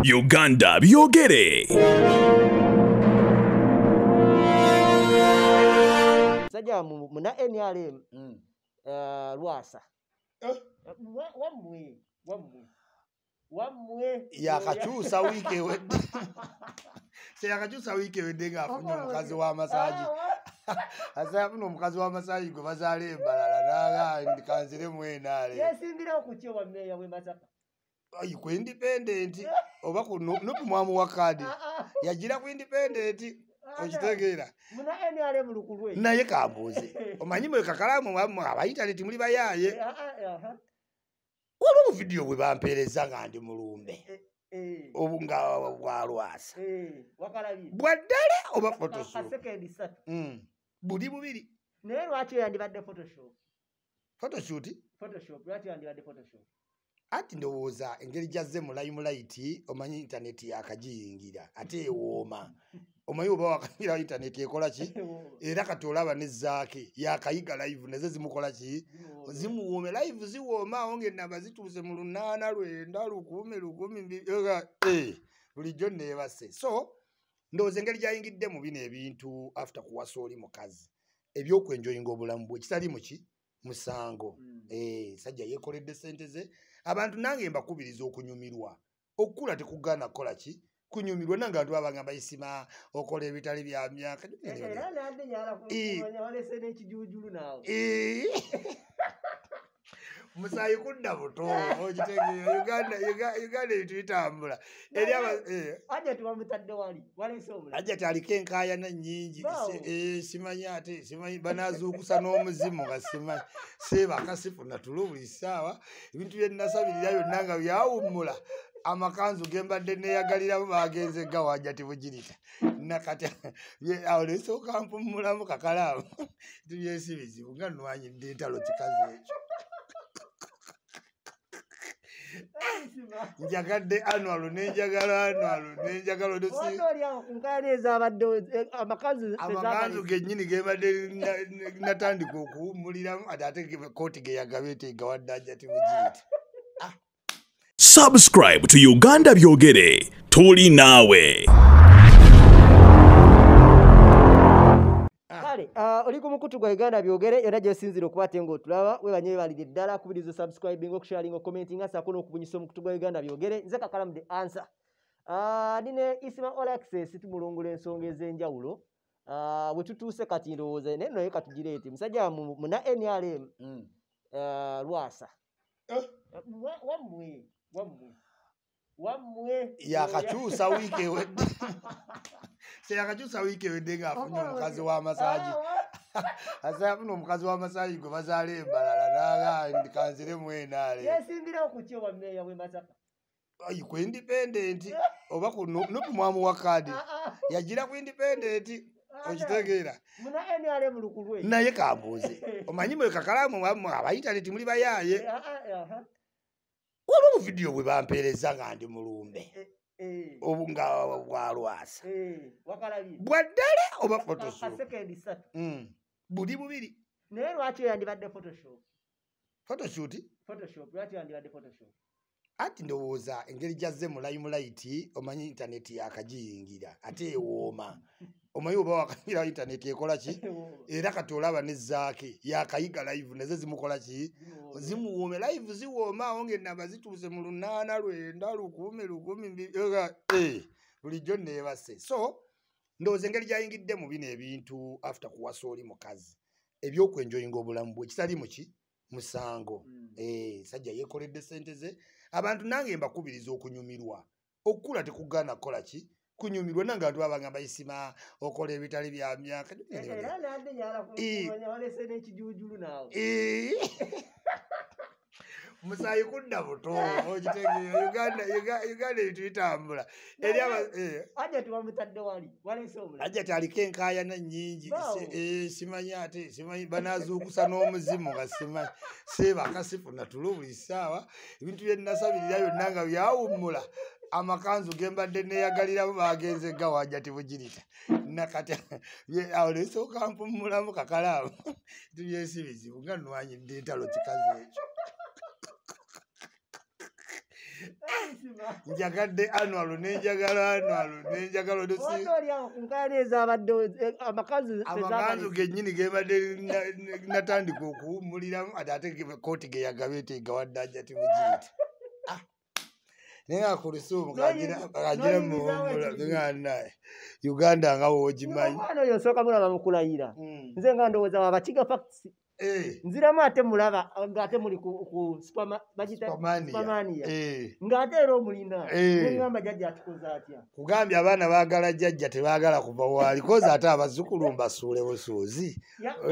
Uganda byogere. Sajja muna NRM Lwasa wamwe yakakyusa wiiki ewedde seyakakyusa wiiki ewedde ng'afunye omukazi w'amasaagi asa afuna omukazi w'amasaagi gwe bazaala embalala naga kanziremu enaale yesimbirawo ku kyo wammeeya w'e Masaka ku independent oba nopu mwamuwa kaadi yagira ku independent okitegeera muna NRM lukulwe naye kambuuze omanyi mwe kakalaamu aba internet muli bayaaye waliwo vidiyo bwe bampeereza nga ndi mulumbe obunga bwa Lwasa bwaddala oba photoshop buli bubiri naye lwaki yandibadde photoshoot lwaki yandibadde photoshop ati ndowooza engeri gyazze mu limelight omanyi internet yakagiyingira ate ewooma omanyi oba wakanyira internet ekola ki era kati olaba ne zaake yakayiga live naze zimukola ki zimuwoome live ziwooma awo ng'ennamba zituuse mu 8 9 10 bulijjo neebase so ndowooza engeri gyayingidde mu bino ebintu after kuwasa oli mukazi ebyokwenjoyinga obulamu bwe kitali muki musango sajja yeekoledde ssente ze abantu nange mbakubiriza okunyumirwa okukula tekugaana kukola ki kunyumirwa nange abantu babagamba isima okola ebitali bya myaka musayi kudda buto okitegeera Uganda ebintu bitambula ajati aliko enkaayana nnyingi simanyi ate simanyi banaazuukusa n'omuzimu nga simanyi seebakasifuna tulo buli ssaawa ebintu bye nnasabirira byonna nga byawummula amakanzu gembadde neeyagaliramu bagenze gawajjati bugirita nakati awo nesooka mpummulamu kakalaamu ebintu byesi bizibu nga nnwanyidde entalo kikazi ekyo njagadde anwalo nenjagala amakanzu gennyini gebadde natandika okuwummuliramu ate kooti ge yagabye tegawadde ajjati bugirita. Subscribe to Uganda byogere. Tuli naawe. Oli ku mukutu gwa Uganda byogere era gyesinzira okuba ng'otulaba webanye balidde ddala kubiriza subscribing okusharinga commenting asako n'okubunyisa omukutu gwa Uganda byogere nze Kakalamu the answer nine Isima All Access tumulungula ensonga ez'enjawulo bwe tutuuse kati ndowooza naye naye katugireete musajja muna NRM Lwasa wamwe yakakyusa wiiki ewedde seyakakyusa wiiki ewedde ng'afunye omukazi w'amasaagi asa afuna omukazi w'amasaagi gwe bazaala embalala naga kanziremu enaale yesimbirawo ku kyo wammeeya w'e Masaka ku independent oba nopu mwamuwa kaadi yagira ku independent okitegeera muna NRM lukulwe naye kambuuze omanyi mwe kakalaamu aba internet muli bayaaye waliwo vidiyo bwe bampeereza nga ndi mulumbe obunga bwa Lwasa bwaddala oba photoshop buli bubiri naye lwaki yandibadde photoshoot lwaki yandibadde photoshop ati ndowooza engeri gyazze mu limelight omanyi internet yakagiyingira ate ewooma omanyi oba wakanyira internet ekola ki era kati olaba ne zaake yakayiga live naze zimukola ki zimuwoome live ziwooma awo ng'ennamba zituuse mu 8 9 10 bulijjo neebase so ndowooza engeri gyayingidde mu bino ebintu after kuwasa oli mukazi ebyokwenjoyinga obulamu bwe kitali muki musango sajja yeekoledde ssente ze abantu nange mbakubiriza okunyumirwa okukula tekugaana kukola ki kunyumirwa nange abantu babagamba isima okola ebitali bya myaka musayi kudda buto okitegeera Uganda ebintu bitambula ajati aliko enkaayana nnyingi simanyi ate simanyi banaazuukusa n'omuzimu nga simanyi seebakasifuna tulo buli ssaawa ebintu bye nnasabirira byonna nga byawummula amakanzu gembadde neeyagaliramu bagenze gawajjati bugirita nakati awo nesooka mpummulamu kakalaamu ebintu byesi bizibu nga nnwanyidde entalo kikazi ekyo njagadde annual nenjagala amakanzu gennyini gebadde natandika okuwummuliramu ate kooti ge yagabeete gawadde ajja timugiyita naye akulusuumu kagira muwummula Uganda nga woogimanyi oyo nsooka mulaba mukulayira nze nga ndowooza wabakiga facts nziramu ate mulaba ng'ate muli ku Supermania ng'ate era omulina neŋŋamba jjajja atukoze atya kugambye abaana baagala jjajja tebaagala kuva waali kozi ate abazzukulu mbasuule busuuzi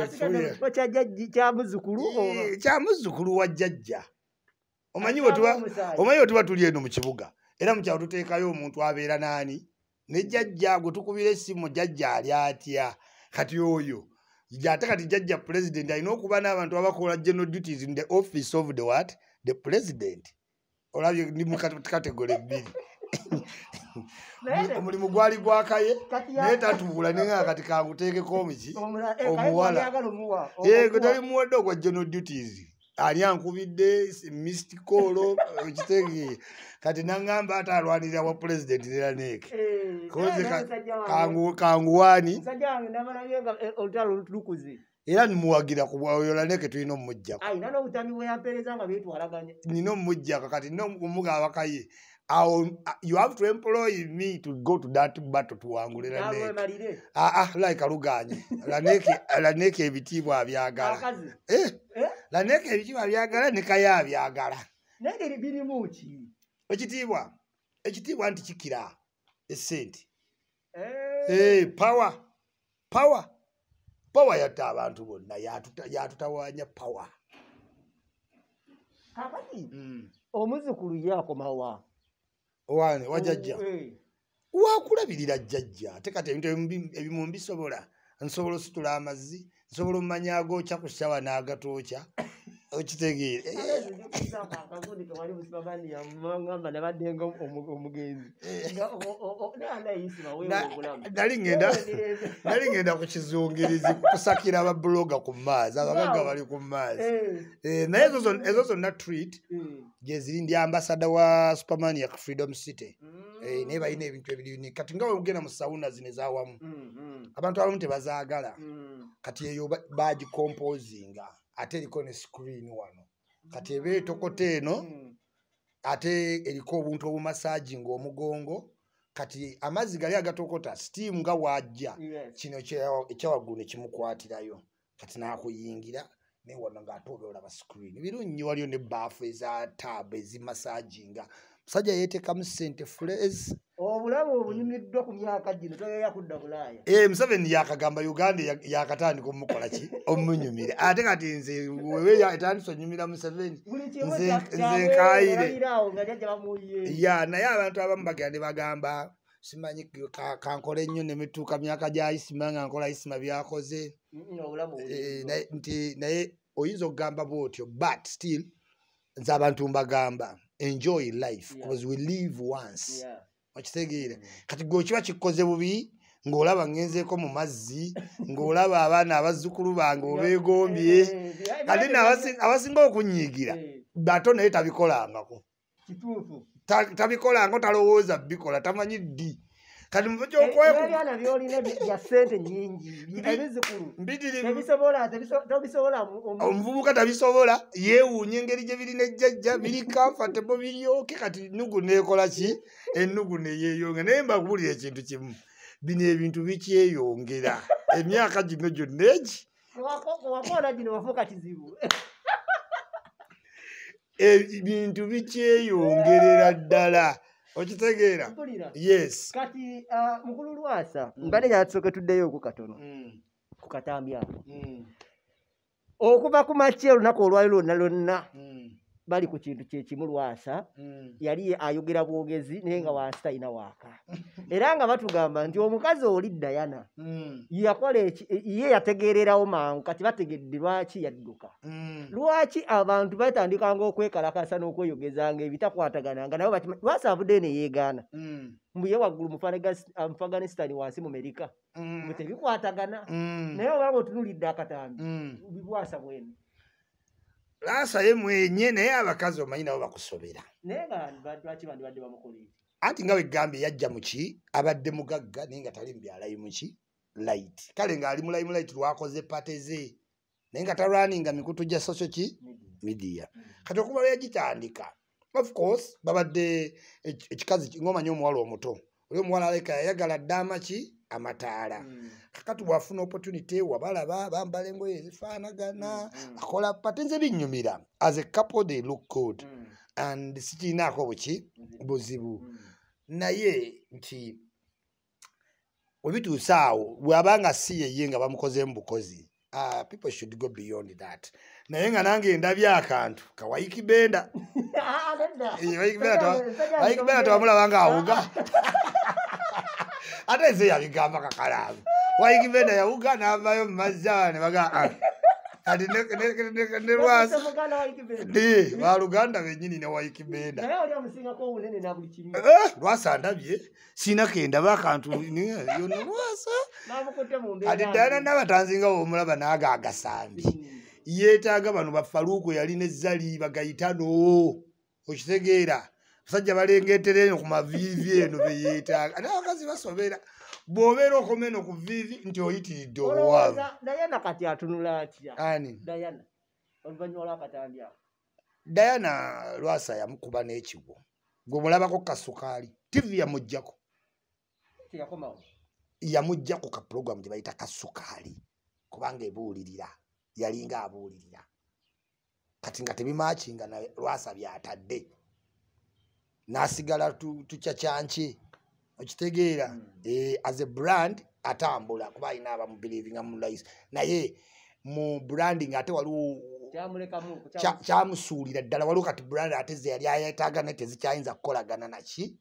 kyamuzzukulu wa jjajja omanyi bwe tuba tuli eno mu kibuga era mu kyalo tuteekayo omuntu abeera naani ne jjajja gwe tukubira essimu jjajja ali atya kati oyo ate kati jjajja president alina okuba n'abantu abakola general duties in the office of the what the president olabye ndi mu kategole ebbiri omulimu gwali gwakaye naye tatuula nenga kati kanguteekeko omiki omuwala gwe tali muwadde ogwa general duties ali ankubidde missed call ekitegeere kati naŋŋamba ate alwanirira wa president era neeke koze kanguwaani era nimuwagira kuyola neeke tulina omumugjaku nina omumugjaku kati nina omugabakaye you have to employ me to go to that battle tuwangulira neeke like aluganye laneeke ebitiibwa abyagala laneeke ebitiibwa abyagala nekaye abyagala ekitiibwa nti kikira essente power yatta abantu bonna yatutawaanya power kakati omuzukulu yakomawa owane wajjajja wakulabirira jjajja ate kati ebintu ebimu mbisobola nsobola ositula amazzi nsobola omumanya agookya ku ssawa n'agatookya okitegeere nali ngenda ku kizungirizi kusakira ababuloga ku maazi abagagga bali ku maazi naye ezo zonna treat gyeziri ndi ambasada wa Supermania ku Freedom City naye balina ebintu ebiri kati nga ogenda mu sawuna zino ezawamu abantu abamu tebazaagala kati eyo bagicomposinga ate eriko ne screen wano kati eba etokota eno ate eriko obuntu obumasajinga omugongo kati amazzi gali agatokota steam nga wajja kino ekyawaggulu ne kimukwatirayo kati nakuyingira naye wano ng'ate oba olaba screen birungi waliyo ne baafu eza tab ezimasajinga musajja yeteekamu ssente fulaze obulamu obunyumiddwa ku myaka gino toyoya kudda Bulaaya Museveni yakagamba Uganda yakatandika omukola ki omunyumire ate kati nze wewe etandise onyumira Museveni nze nkaayire naye abantu abamu bagenda bagamba simanyi kankole nnyo ne mituuka myaka gya isima nga nkola isima byakoze naye oyinza okugamba bwotyo but still nze abantu mbagamba enjoy life because we live once okitegeere kati gwe kiba kikoze bubi ng'olaba ngenzeeko mu mazzi ng'olaba abaana abazzukulu bange obeegombye kati abasinga okunyiigira bato naye tabikolangako tabikolanga talowooza bikola tamanyi ddi kati mubyana byolina bya ssente nnyingi ebizzukulu omuvubuka tabisobola yeewuunya engeri gye birina ejjajja biri comfortable biryoke kati nugu neekola ki ennugu neyeeyonga naye mbakubuulira ekintu kimu bino ebintu bikyeyongera emyaka gino gyonna egi wakola gino wafuuka kizibu ebintu bikyeyongerera ddala okitegeera yes kati mukulu Lwasa mbadde yatusooke tuddeyo oku katono ku katambi ako okuva ku makya olunaku olwali lwonna lwonna bali ku kintu kyekimu Lwasa yali ayogera bwogezi naye nga wansi talina waaka era nga batugamba nti omukazi oli Diana yakola ye yategeererawo mangu kati bategedde lwaki yadduka lwaki abantu batandikanga okwekalakasa n'okweyogezanga ebitakwatagananga nabo Lwasa avuddeyo ne yeegaana mbuye waggulu mu Afghanistan wansi mu Amerika mbu tebikwatagana naye obanga otunulidde akatambi bibwasa bwenu Lasa ye mwenye naye abakazi omanyi nabo bakusobera. Naye nga lwaki bandibadde bamukolera? Anti nga wegambye yajja muki abadde mugagga naye nga tali mubyalayi muki light. Kale ng'ali mu limelight lwakoze pate ze. Naye nga talwaninga mikutu gya social media. Kati okuba yagitandika. Of course babadde ekikazi ng'omanyi omuwala omuto. Oli omuwala aleka yayagala ddaama ki amataala. Kakati bwafuna opportunity wabalaba bambala engoye ezifaanagana akola pate nze binnyumira. As a couple they look good. And sikirinaako buzibu. Naye nti webituuse awo bw'abanga si yeye nga bamukozeemu bukozi. People should go beyond that. Naye nga nange ndabye akantu kawaiki benda. Waiki benda tewamulaba nga awuga. Ate nze yabigamba kakalaamu. Waiki benda yawuga n'avaayo mu mazzi awo ne baga kati ne lwasi baluganda bennyini ne waiki benda. Lwasa ndabye siina kendaba akantu yonna lwasa. Kati ddala n'abatanzingawo omulaba naaga agasambi. Yeetaaga bano bafaluuko yalina ezzali bagayitano. Okitegeera basajja balengeetera eno ku maviivi eno be yeetaaga. Ate abakazi basobera. Bw'obeera okomeno ku viivi nti oyitiridde obuwaavu. Diana kati atunula atya? Ani? Diana. Oluvannyuma lw'akatambi ako. Diana lwasa yamukuba n'ekigwo. Gwe mulabako kasukaali. TV yamuggyako. Teyakomawo. Yamuggyako ka program gye bayita kasukaali. Kubanga ebuulirira. Yalinga abuulirira. Kati nga tebimaakinga na lwasa byatadde. N'asigala tucacyanki. Okitegeera as a brand atambula kuba alina abamubelievinga mu life. Naye mu branding ate waliwo kyamusuulira ddala waliwo kati brand ate ze yali ayetaaga naye tezikyayinza kukolagana naki.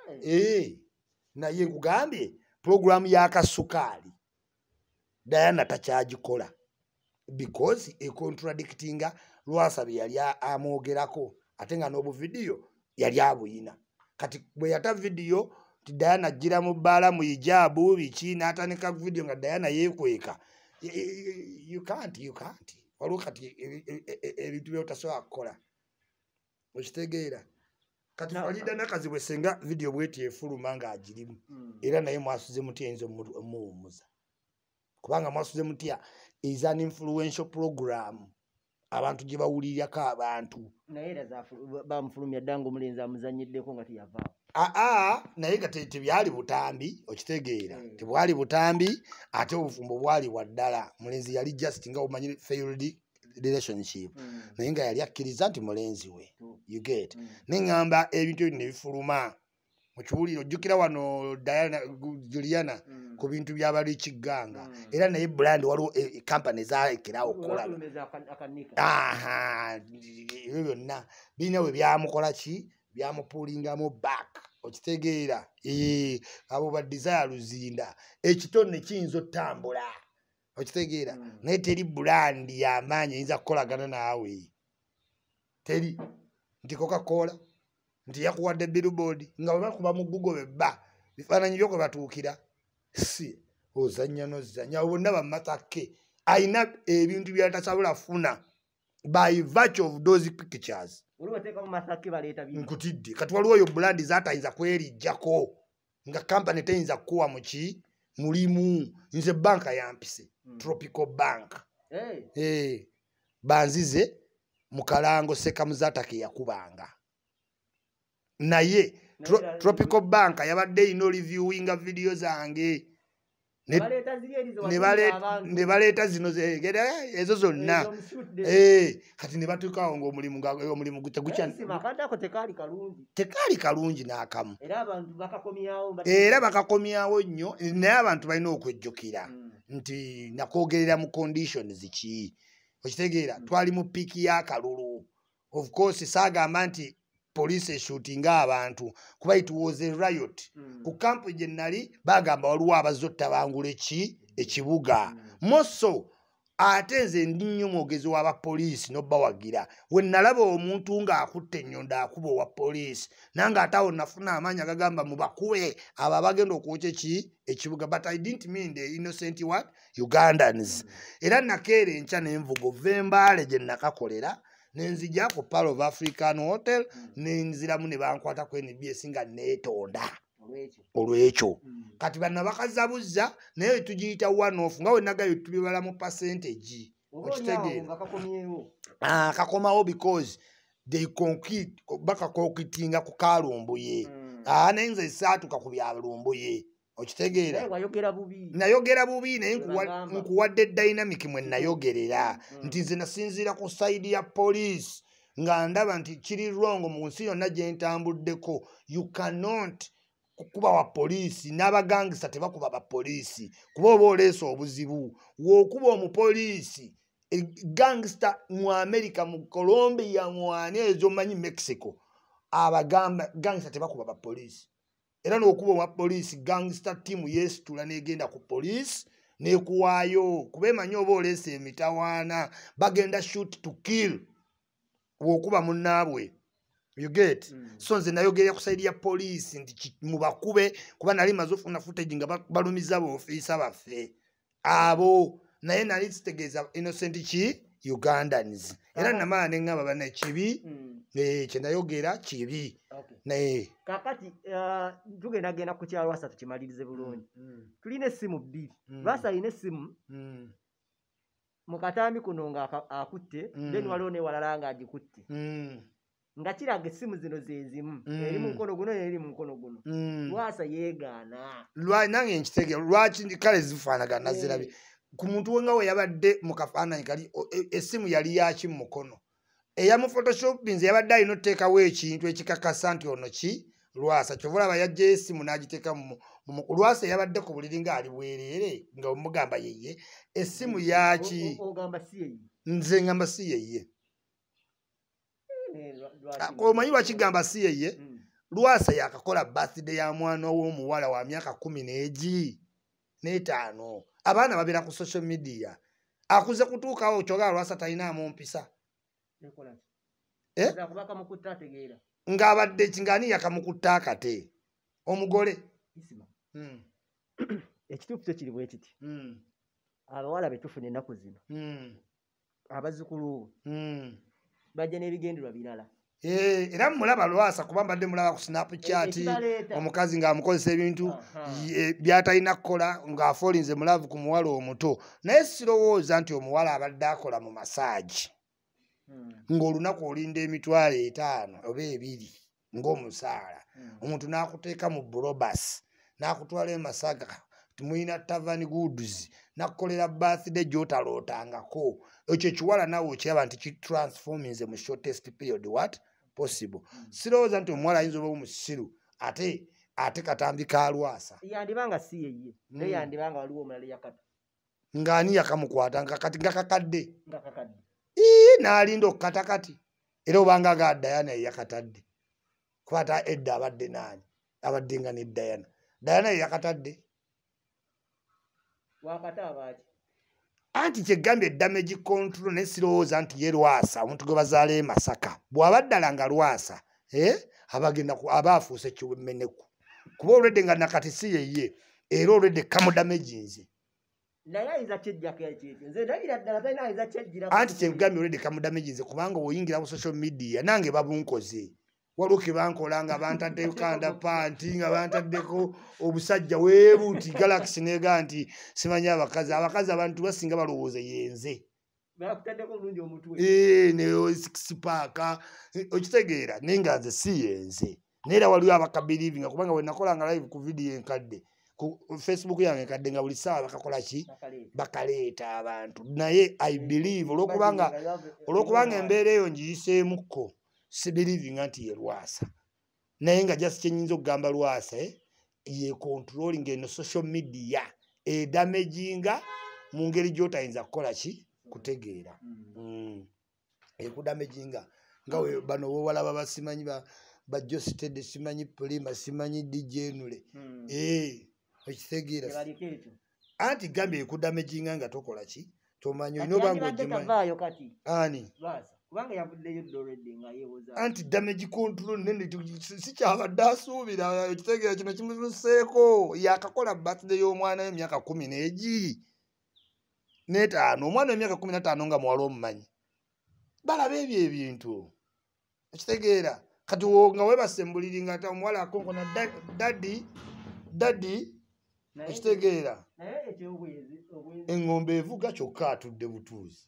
Naye nkugambye program y'akasukaali Diana takyagikola because contradictinga lwasa bye yali amwogerako ate nga n'obuvidiyo yali abuyina. Kati bwe yata video Diana ajjira mu bbaala mu hijabu biki n'atandika video nga Diana yeekweka. You can't. Waliwo kati ebintu by'otasobola kukola. Okitegeera. Kati Farida Nakazi bwe senga video bweti efuluma ng'agirimu. Era naye mwasuze mutya eyinza omuwummuza. Kubanga mwasuze mutya is an influential program. Abantu gye bawulirirako abantu. Naye era bamufulumya ddanga omulenzi amuzannyiddeko nga teyavaawo. Naye nga tebyali butambi okitegeera. Tebwali butambi ate obufumbo bwali waddala. Mulenzi yali just nga omanyi failed relationship. Naye nga yali akkiriza nti mulenzi we. You get. Neŋŋamba ebintu ebyo ne bifuluma. Mu kiwuliro ojjukira wano Juliana ku bintu by'abali kigganga. Era naye brand waliwo company zaekerawo okukola. Ebyo byonna birina we byamukola ki byamupuulingamu back. Okitegeera abo ba Desire Luzinda ekitone kiyinza otambula. Okitegeera naye teri brand y'amaanyi eyinza kukolagana naawe. Teri nti Coca-Cola nti yakuwadde billboard nga bwe bakuba mu Google bebba bifaananyi byokwe batuukira. Si ozannya n'ozannya bonna bamatake ayina ebintu byatasobola funa by virtue of those pictures. Nkutidde kati waliwo oyo brand zaatayinza kwerijjako nga company teyinza kukuwa muki mulimu. Nze banka yampise Tropical Bank. Banzize mu Kalango Sekamuzatake yakubanga. Naye Tropical Bank yabadde ino reviewinga video zange. Ne baleeta zino ezo zonna. Kati ne batuukawo ng'omulimu tekaali kalungi n'akamu. Era bakakomyawo nnyo naye abantu balina okwejjukira nti nakwogerera mu conditions ki. Okitegeera twali mu piiki y'akalulu. Of course saagamba nti police eshootinga abantu kuba it was a riot. Ku kampu gye nnali bagamba waliwo abazotta bangula ekibuga. Moso ate nze ndi nnyo mwogezi w'abapoliisi n'obbawagira. We nalaba omuntu ng'akutte ennyonda akuba owa poliisi nange ate awo nafuna amaanyi agagamba mubakube abo abagenda okwokya ekibuga. But I didn't mean the innocent Ugandans. Era nakeera enkya n'envugo Vembaale gye nakakolera nenzija ku Pearl of African Hotel nenziramu ne bankwata ku NBS nga neetonda olwekyo kati bano bakazabuzza naye tugiyita one off nga wenagayo tubibala mu percentage okitegeera kakomawo because they concrete bakakokitinga ku Kalumbuye naye nze saatuka ku byalumbuye okitegeera nayogera bubi naye nkuwadde dynamic mwe nayogerera nti nze nasinziira ku side ya police nga ndaba nti kiri wrong mu nsi yonna gye ntambuddeko you cannot kukuba wa poliisi n'abagangisa tebakuba ba poliisi kuba oba oleesa obuzibu w'okuba omupoliisi gangster mu America mu Colombia mu ani ezo manyi Mexico abagamba gangster tebakuba ba poliisi era n'okuba wa poliisi gangster team yesitula n'egenda ku poliisi n'ekuwaayo kuba emanyi oba oleesa emitawaana bagenda shoot to kill w'okuba munnaabwe. You get so nze nayogerera ku side ya police nti mubakube kuba nali mazofuna footage nga balumiza bo officer baffe abo naye nali kitegeeza innocent ki Ugandans era namala ne ngamba bana kibi kye nayogera kibi naye kakati tugenda genda ku kyalo Lwasa tukimalirize bulungi tulina essimu bbiri Lwasa alina essimu mu katambi kuno nga akutte then waliwo ne walala nga agikutte nga kiraga essimu zino zezimu eri mu mukono guno eri mu mukono guno Lwasa yeegaana nange nkitegeera lwaki kale zifaanagana zirabi ku muntu we nga we yabadde mu kafaananyi kali essimu yali yaki mu mukono eyamu photoshopinze yabadde alina oteekawo ekintu ekikakasa nti ono ki Lwasa kyova olaba yajja essimu n'agiteeka Lwasa yabadde ku buliri ng'ali bwereere nga omugamba yeye essimu yaki nze ngamba si yeye omanyi lwakigamba si yeye Lwasa yakakola birthday ya mwana w'omuwala wa myaka 15 abaana babeera ku social media akuze kutuukawo kyogaa Lwasa talinaamu mpisa ng'abadde kingani yakamukutta akate omugole ekituufu kyo kiri bwe kiti abawala betufuna ennaku zino abazzukulu bajja n'ebigendererwa birala era mulaba Lwasa kuba mbadde mulaba ku Snapchat omukazi ng'amukozesa ebintu byatalina kukola ng'afoolinze mulavu ku muwala omuto naye sirowooza nti omuwala abadde akola mu masaagi ng'olunaku olinda emitwalo 5 oba 2 ng'omusaala omuntu n'akuteeka mu bulobasi n'akutwala emasaga timulina tavani goods nakukolera birthday gy'otalootangako ekyo ekiwala naawe okiraba nti kitransforminze mu shortest period what possible sirowooza nti omuwala ayinza oba omusiru ate katambi ka Lwasa yandibanga si yeye naye yandibanga waliwo omulala yakata ng'ani yakamukwata kati nga kakadde n'alinda okukata kati era obanga ga Diana yeyakatadde kwata edda abadde naani abadde nga ne Diana yeyakatadde anti kyegambye damage control ne sirowooza nti ye Lwasa omuntu gwe bazaala e Masaka bw'aba ddala nga Lwasa abagenda aba afuuse kiwemeneku kuba olwedde nga nakati si yeye era olwedde kamudamaginze anti kyegambye olwedde kamudamaginze kubanga oyingira ku social media nange babunkoze waliwo ke bankola nga bantaddeko kanda panti nga bantaddeko obusajja weebuuti Galaxy neega nti simanyi abakazi abantu basinga balowooza yenze ne six pack okitegeera naye nga nze si yenze neera waliwo abakabirivinga kubanga we nakolanga live ku video enkadde ku Facebook yange enkadde nga buli ssaawa bakakola ki bakaleeta abantu naye I believe olwokubanga embeera eyo ngiyiseemukko sibirivinga nti ye Lwasa naye nga just kyenyinza okugamba Lwasa ye controlling eno social media edamaginga mu ngeri gy'otayinza kukola ki kutegeera ekudamaginga nga bano bowalaba basimanyi ba Josted simanyi Prima simanyi DJ Nule okitegeera anti gambye ekudamaginga nga tokola ki tomanyi olinoobanga ogimanyi ani kubanga yavuddeyo already nga yeewoza anti damage control nene sikyabadde asuubira ekitegeera kino kimususeeko yakakola birthday y'omwana w'emyaka 15 omwana w'emyaka 15 nga muwala omumanyi balaba ebyo ebintu okitegeera kati wo nga webasembuliri nga ta omuwala akonkona dadi okitegeera eŋŋombe evuga kyokka atudde butuuzi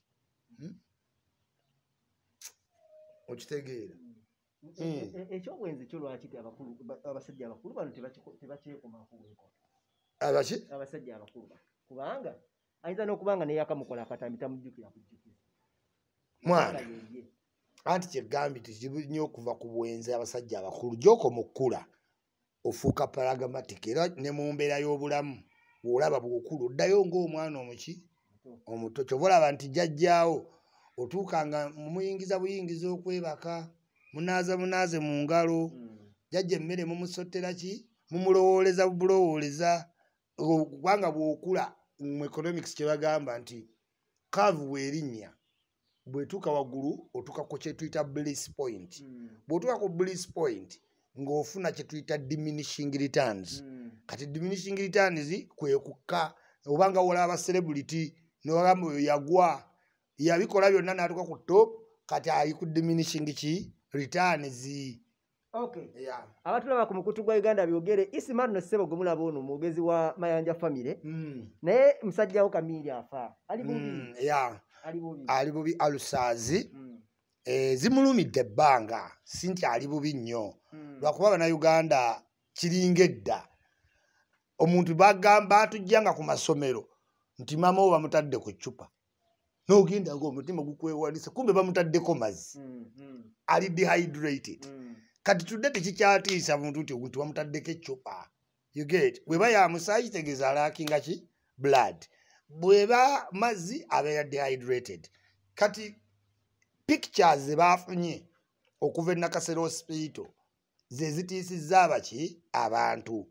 okitegeera ekyobwenzi kyo lwaki abasajja abakulu bano tebakyekomako abaki abasajja abakulu kubanga ayinza n'okubanga neyakamukola akatambi tamujjukira kujjukiza mwana anti kyegambye tikibu nnyo okuva ku bwenzi abasajja abakulu gy'okoma okkula ofuuka paragamatic era ne mu mbeera y'obulamu bw'olaba bw'okulu oddayo ng'omwana omuto kyova olaba nti jjajjaawo otuuka nga mumuyingiza buyingiza okwebaka munaaze mu ngalo jjajja emmere mumusottera ki mumulowooleza bulowooleza kubanga bw'okula mu economics kye bagamba nti kaavu bw'erinnya bwetuuka waggulu otuuka ku kye tuyita bliss point bw'otuuka ku bliss point ng'ofuna kye tuyita diminishing returns kati diminishing returns kwe kukka obanga wolaba celebrity n'ogamba oyo yagwa yabikola byonna n'atuuka ku top kati ali ku diminishing ki returns. Okay. Yeah. Abatulaba ku mukutu gwa Uganda byogere Isimano no Ssebo gumulaba ono mwogezi wa Mayanja family. Naye musajja wo Kamili afa. Ali bubi. Yeah. Ali bubi alusazi. Zimulumidde ebbanga sinti ali bubi nnyo. Lwakuba bana Uganda kiringedda. Omuntu bagamba atujjanga ku masomero nti mama wo bamutadde ku ccupa. N'ogenda ng'omutima gukwewalisa kumbe bamutaddeko mazzi. Ali dehydrated. Kati tudde tekikyatiisa muntu nti omuntu bamutaddeko eccupa. You get? Bweba ya musaayi kitegeeza alaakinga ki? Blood. Bweba mazzi abeera dehydrated. Kati pictures ze baafunye okuva e Nakasero Hospital ze zitiisizza abaki abantu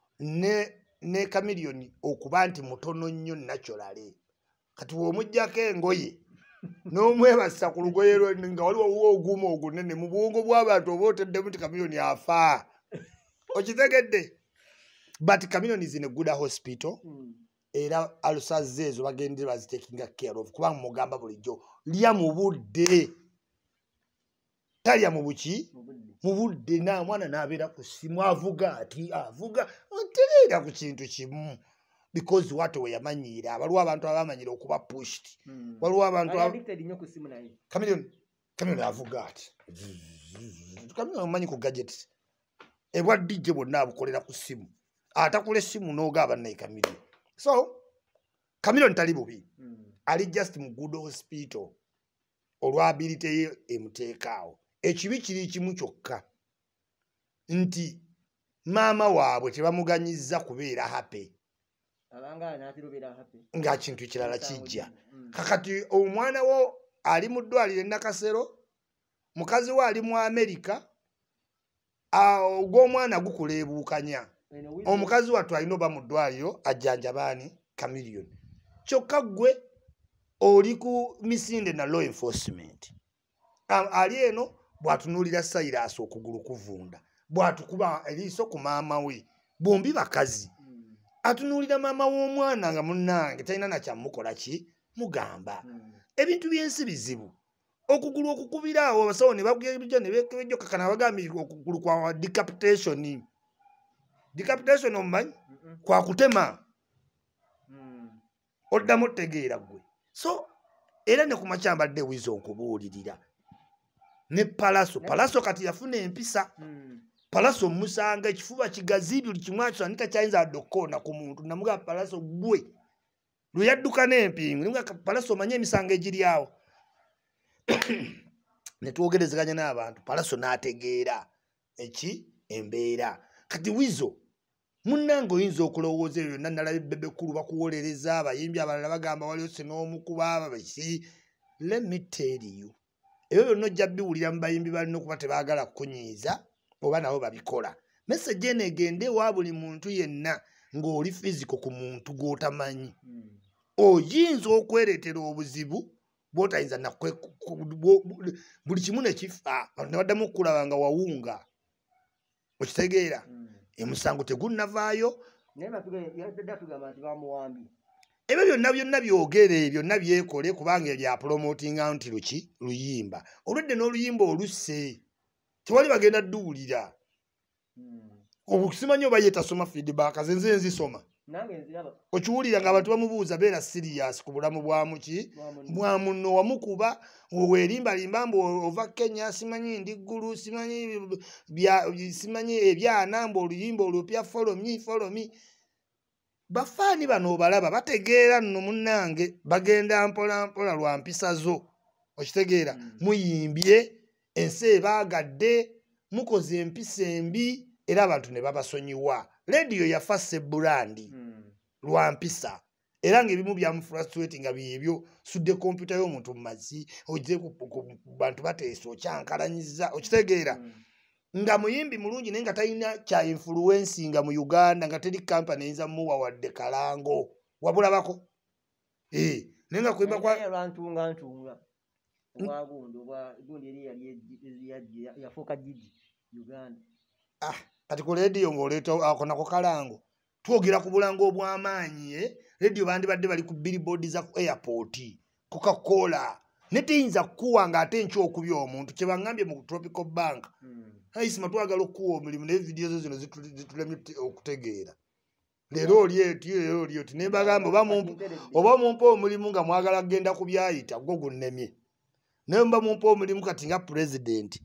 ne Chameleone okuba nti mutono nnyo naturally. Kati w'omuggyako engoye n'omwebasa ku lugoye lwe nga waliwo ogumu ogunene mu bwongo bw'abantu oba oteddemu nti Chameleone afa. Okitegedde? But Chameleone is in a good hospital. Era alusaze ezo bagende bazitakinga care of kubanga mugamba bulijjo lya mu budde. Talya mu buki? Mu budde na mwana n'abeera ku simu avuga ati avuga ntereera ku kintu kimu. Because watu we yamanyiira waliwo abantu abamanyira okuba pushed waliwo abantu addicted nnyo ku simu naye Chameleone avuga ati Chameleone omanyi ku gadgets ebwa DJ bonna abukolera ku simu atakula essimu n'ogaba naye Chameleone so Chameleone tali bubi ali just mu good hospital olwability ye emuteekaawo ekibi kiri kimu kyokka nti maama waabwe tebamuganyizza kubeera happy nga kintu kirala kijja kakati omwana wo ali mu ddwaliro e Nakasero mukazi we ali mu Amerika ogw'omwana gukuleebuukanya omukazi wattu alina oba mu ddwaliro ajjanjabaani Chameleone kyokka ggwe oli ku misinde na law enforcement ali eno bw'atunuulira Cyrus okugulu kuvunda bw'atukuba eriiso ku maama we bombi bakazi atunuulira maama w'omwana nga munnange talina nakyamukola ki mugamba ebintu by'ensi bizibu okugulu okukubira awo abasawo ne bagejja ne bekejjokakana bagambye okugulu kwa decapitation omumanyi kwa kutema oddamu otegeera gwe so era ne ku makya mbadde wizo nkubuulirira ne Palaso kati yafuna empisa Palaso musanga ekifuba kigazi buli kimu akisanika kyayinza adokona ku muntu namuga Palaso gwe lwe yadduka n'empingu namuga Palaso manye emisango egiri awo ne twogerezeganya n'abantu Palaso n'ategeera embeera kati wizo munnange oyinza okulowooza ebyo byonna nalaba ebbebekulu bakuwolereza abayimbi abalala bagamba waliwo sin'omukuba ababaki let me tell you ebyo byonna ojja biwulira mu bayimbi balina okuba tebaagala kukunyiiza oba nabo babikola message eno egende wa buli muntu yenna ng'oli fiziko ku muntu gw'otamanyi oyinza okwereetera obuzibu bw'otayinza buli kimu ne kifa nebaddamu okukulaba nga wawunga okitegeera emusango tegunnavaayo ebyo byonna byogere byonna byekole kubanga bya promotinga nti luyimba oludde n'oluyimba olusse tewali bagenda dduwulira obusimanyi oba yetasoma feedback zenze nzisoma okiwulira ng'abantu bamubuuza beera serious ku bulamu bwa munno wamukuba weerimbalimba mbu ova Kenya simanyi ndi ggulu simanyi ebyana mbu oluyimba olupya follow me bafaani bano obalaba bategeera nno munnange bagenda mpola lwa mpisa zo okitegeera muyimbye ensi ebaagadde mukoze empisa embi era abantu ne babasonyiwa rediyo yafa Ssebbulandi lwa mpisa era ng'ebimu byamufrustrate nga byebyo sudde kompyuta y'omuntu mu mazzi ojje ku bantu bateesa okyankalanyiza okitegeera nga muyimbi mulungi naye nga talina kya influensi nga mu Uganda nga teri kampani eyinza muwa wadde kalango wabulabako naye nga kuyimba kwa kati ku rediyo ng'oleeta ako nako kalango twogera ku bulango obw'amaanyi rediyo bandibadde bali ku billboard za ku airport Coca-Cola neteyinza kukuwa ng'ate nkyokubya omuntu kye baŋŋambye mu Tropical Bank ayisima twagala okukuwa omulimu naye vidiyo zo zino zitulemye okutegeera leero oli eti naye bagamba oba mumpa omulimu nga mwagala kugenda ku byayita gwo gunnemye naye mba mumpa omulimu kati nga pulezidenti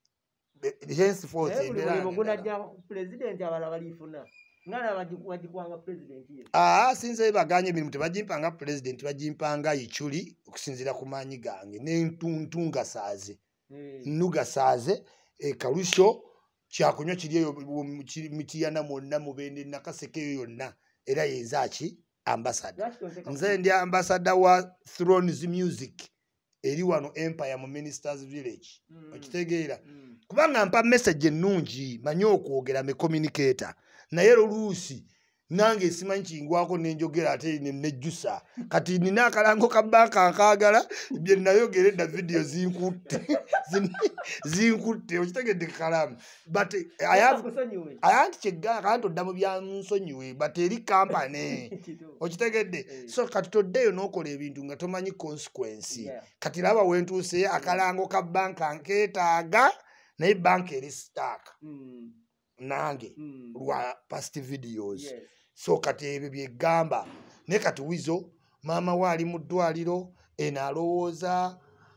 sinze baganye emirimu tebagimpanga pulezidenti bagimpanga ichuli okusinziira ku maanyi gange nentungasaaze nugasaaze kalusho kyakunywa kiri eyo mitiyana mwonna mubende nakaseke eyo yonna era yenzaki ambassador nze ndi ambassador wa Thrones Music eri wano Empire mu Ministers Village okitegeera kubanga mpa message ennungi manyi okwogera me communicator naye oluusi nange simanyi kingwako nenjogera ate nejjusa kati nina akalango ka banka nkaagala bye nayogera edda video zinkutte okitegedde kalamu but ayanti kyegga kanti odda mu byansonyiwe but eri kampani okitegedde so kati toddeyo n'okola ebintu nga tomanyi consequence kati laba wentuuse akalango ka banka nkeetaaga naye banka eri stack nange lwa past videos so kati ebyo byegamba naye kati wizo maama we ali mu ddwaliro alowooza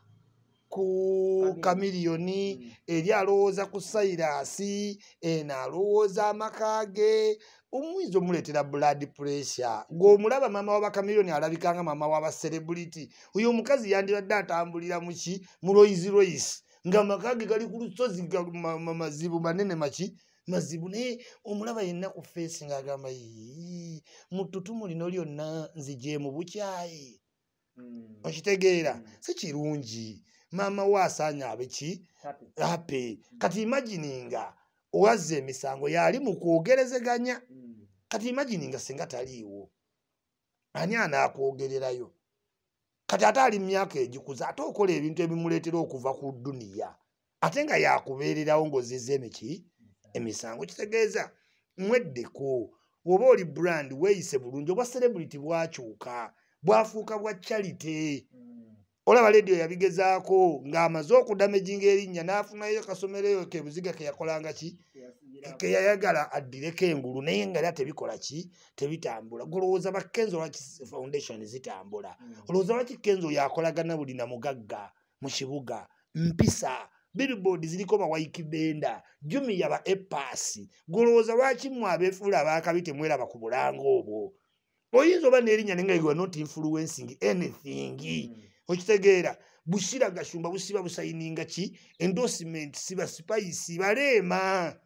ku Kamiliyoni eri alowooza ku Sairasi alowooza amaka ge omwiza omuleetera blood pressure ng'omulaba maama w'Abakamiliyoni alabikanga maama w'Abacelebrity oyo omukazi yandibadde atambulira mu Rolls Royce ng'amaka ge gali ku lusozi mazibu manene mazibu naye omulaba yenna ku feesi ng'agamba mu ttutumu lino lyonna nzije mu bukyayi okitegeera si kirungi maama we asaanye abeki happy kati imagininga owazza emisango yali mu kwogerezeganya kati imagininga singa taliiwo ani anakwogererayo kati ate ali mu myaka egikuza ate okola ebintu ebimuleetera okuva ku duniya ate nga yakubeererawo ng'ozizza emisango kitegeeza mweddeko woba oli brand weeyise bulungi obwa celebrity bwakyuka bwafuuka bwa charity olaba rediyo yabigezaako ng'amaze okudamejinga erinnya n'afunayo kasomereyo kebuziga keyakolanga keyayagala addireko engulu naye nga era tebikola tebitambula golowooza bakkenzo lwaki foundation zitambula olowooza lwaki kenzo yakolagana buli na mugagga mu kibuga mpisa billboard ziriko bawayikibenda jumi yaba epasi golowooza lwaki mwe abeefuula abaakabi temweraba ku bulango obwo oyinza oba n'erinnya nenga you are not influencing anything okitegeera Bushira Gashumba busiba busayininga endorsement siba spice balema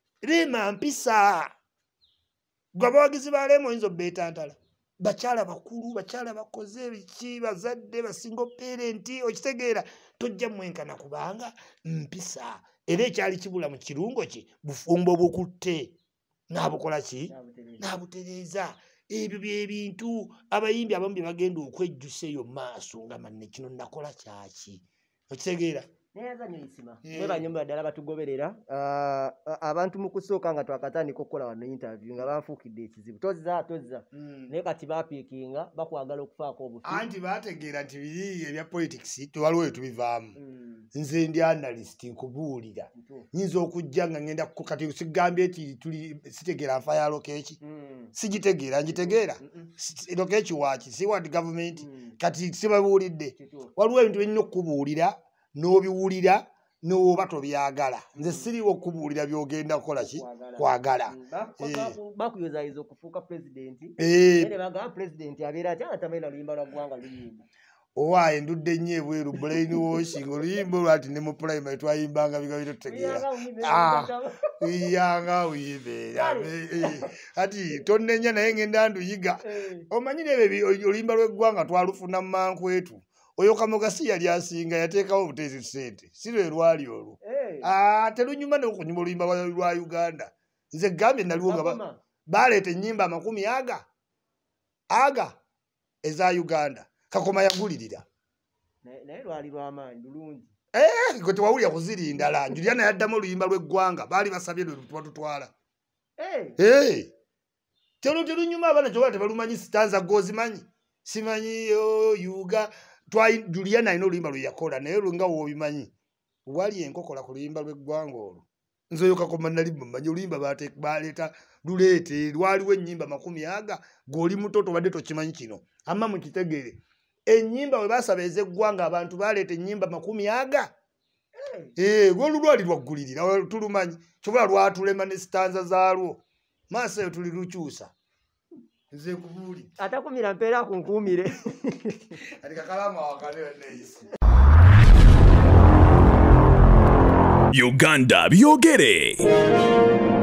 mpisa gwabawagizi balema oyinza obbeetantala bakyala bakulu bakyala bakoze biki bazadde basingo parenti okitegeera tojja mwenkana kubanga mpisa era ekyali kibula mu kirungo kye bufumbo bukutte n'abukola n'abutereeza ebyo byebintu abayimbi abamu bye bagenda okwejjusa eyo maaso nga manne kino nakola kyaki okitegeera Neyazanyo isima. Mweba nyumba ddala batugoberera. Abantu mu kusooka nga twakatandika okukola wano interview nga banfuukidde ekizibu. Tozza. Naye kati baapiikinga bakwagala okufaako obufi. Anti baategeera nti biri ebya politics tewaliwo we tubivaamu. Nze ndi analyst nkubuulira. Nyinza okujja nga ngenda kati sigambye eti sitegeera nfa ya Lokeki. Sigitegeera ngitegeera. Lokeki waaki si what government kati sibabuulidde. Waliwo ebintu byenina okubuulira n'obiwulira n'oba tobyagala. Nze siriwo okubuulira byogenda kukola ki kwagala. Bakuyozayiza okufuuka pulezidenti. Ne bagamba pulezidenti abeera atya atabeera luyimba lwa ggwanga luyimba. Owaaye ndudde nnyo ebweru brain washing oluyimba olwati ne mu primary twayimbanga biga bitotegeera. Iyanga uyibeera. Ati tonnenya naye ngenda nduyiga. Omanyire ebyo oluyimba lw'eggwanga twalufuna mu Mankwetu. Oyo Kamogasi yali asinga yateekawo obuteezi ssente. Si lwe lwali olwo. Terunyuma n'okunyuma oluyimba lwa Uganda. Nze gambye naliwo nga baleeta ennyimba 10 aga eza Uganda. Kakoma yagulirira. Naye lwali lw'amaanyi bulungi. Gwe tewawulira kuzirinda la. Juliana yaddamu oluyimba lw'eggwanga. Baali basabye lwe batutwala. Terunyuma abaana kyoba tebalumanyi sitanza gozimanyi. Simanyi Yuga. Juliana alina oluyimba lwe yakola naye nga w'obimanyi. Wali enkokola ku luyimba lw'eggwanga olwo. Nze oyo Kakoma nali mumanyi oluyimba baleeta luleete lwaliwo ennyimba 10 aga g'oli muto tobadde tokimanyi kino. Amma mukitegeere. Ennyimba bwe basaba ez'eggwanga abantu baleeta ennyimba 10 aga. Golu lwali lwaggulirira tulumanyi. Kyobola lwatulema ne sitanza zaalwo. Maaso eyo tuli lukyusa. Nze kubuuli. Atakumira mpeera kunkuumire. Ati kakalamu awakane neeyisi. Uganda byogere.